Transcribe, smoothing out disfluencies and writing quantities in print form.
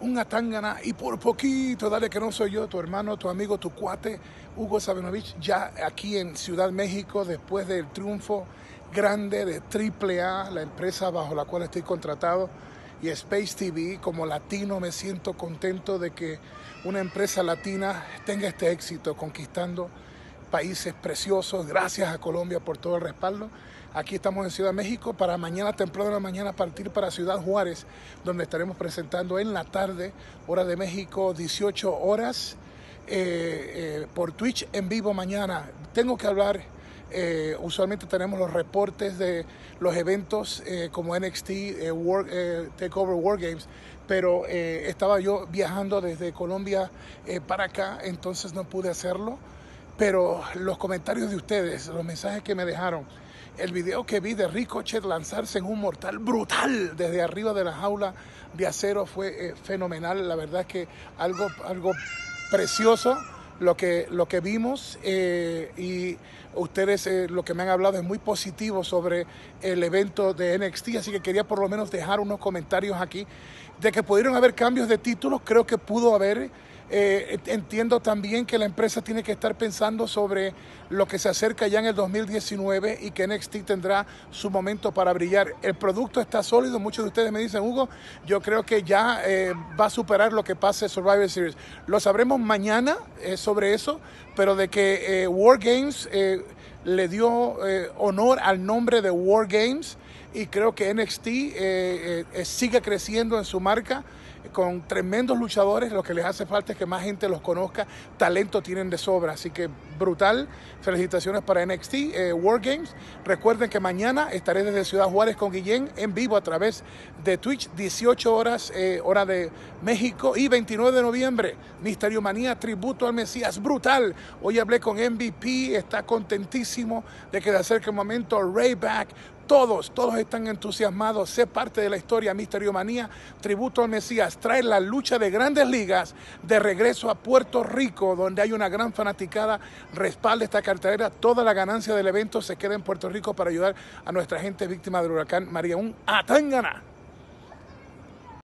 un Atangana y por poquito, dale que no soy yo, tu hermano, tu amigo, tu cuate, Hugo Sabinovich, ya aquí en Ciudad México, después del triunfo grande de AAA, la empresa bajo la cual estoy contratado, y Space TV. Como latino me siento contento de que una empresa latina tenga este éxito conquistando países preciosos. Gracias a Colombia por todo el respaldo. Aquí estamos en Ciudad México para mañana temprano de la mañana partir para Ciudad Juárez, donde estaremos presentando en la tarde, hora de México, 18 horas, por Twitch en vivo mañana. Tengo que hablar, usualmente tenemos los reportes de los eventos como NXT, Takeover War Games, pero estaba yo viajando desde Colombia para acá, entonces no pude hacerlo. Pero los comentarios de ustedes, los mensajes que me dejaron, el video que vi de Ricochet lanzarse en un mortal brutal desde arriba de la jaula de acero fue fenomenal. La verdad es que algo precioso lo que vimos, y ustedes lo que me han hablado es muy positivo sobre el evento de NXT, así que quería por lo menos dejar unos comentarios aquí de que pudieron haber cambios de títulos. Creo que pudo haber. Entiendo también que la empresa tiene que estar pensando sobre lo que se acerca ya en el 2019 y que NXT tendrá su momento para brillar. El producto está sólido. Muchos de ustedes me dicen, Hugo, yo creo que ya va a superar lo que pase Survivor Series. Lo sabremos mañana sobre eso, pero de que War Games le dio honor al nombre de War Games, y creo que NXT sigue creciendo en su marca con tremendos luchadores. Lo que les hace falta es que más gente los conozca. Talento tienen de sobra, así que brutal. Felicitaciones para NXT War Games. Recuerden que mañana estaré desde Ciudad Juárez con Guillén en vivo a través de Twitch, 18 horas hora de México, y 29 de noviembre Misterio Manía, tributo al Mesías, brutal. Hoy hablé con MVP, está contentísimo de que se acerque el momento. Rayback, todos están entusiasmados. Sé parte de la historia. Misterio Manía, tributo al Mesías, trae la lucha de Grandes Ligas de regreso a Puerto Rico, donde hay una gran fanaticada. Respalda esta cartelera. Toda la ganancia del evento se queda en Puerto Rico para ayudar a nuestra gente víctima del huracán María. Un Atangana.